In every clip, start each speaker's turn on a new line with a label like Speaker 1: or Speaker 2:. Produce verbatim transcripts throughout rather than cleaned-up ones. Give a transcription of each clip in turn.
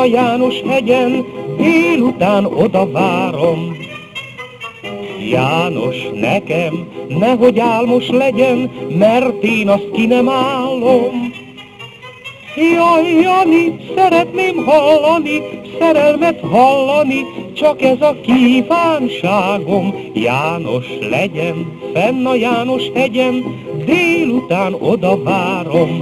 Speaker 1: János hegyen, délután oda várom. János, nekem, nehogy álmos legyen, mert én azt ki nem állom. Jaj, Jani, szeretném hallani, szerelmet hallani, csak ez a kívánságom. János legyen, fenn a János hegyen, délután oda várom.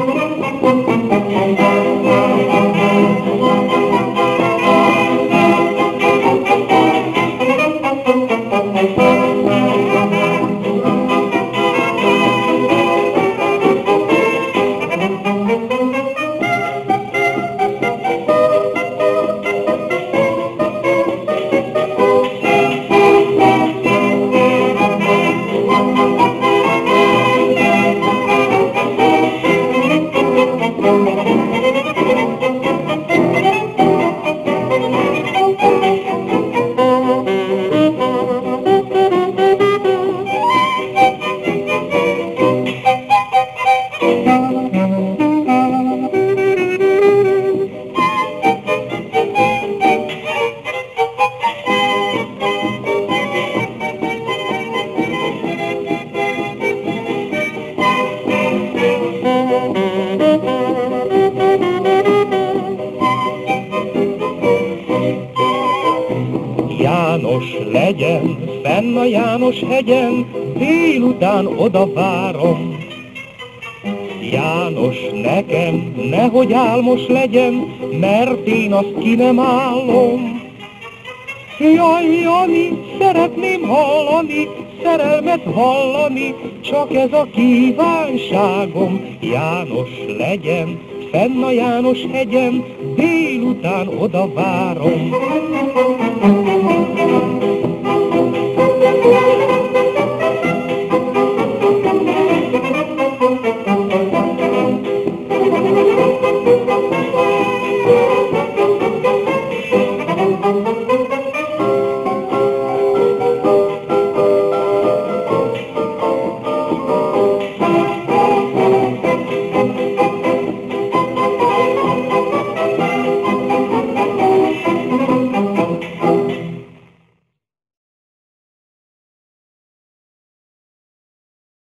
Speaker 1: János legyen, fenn a János hegyen, délután oda várom. János, nekem, nehogy álmos legyen, mert én azt ki nem állom. Jaj, Jani, szeretném hallani, szerelmet hallani, csak ez a kívánságom. János legyen, fenn a János hegyen, délután oda várom.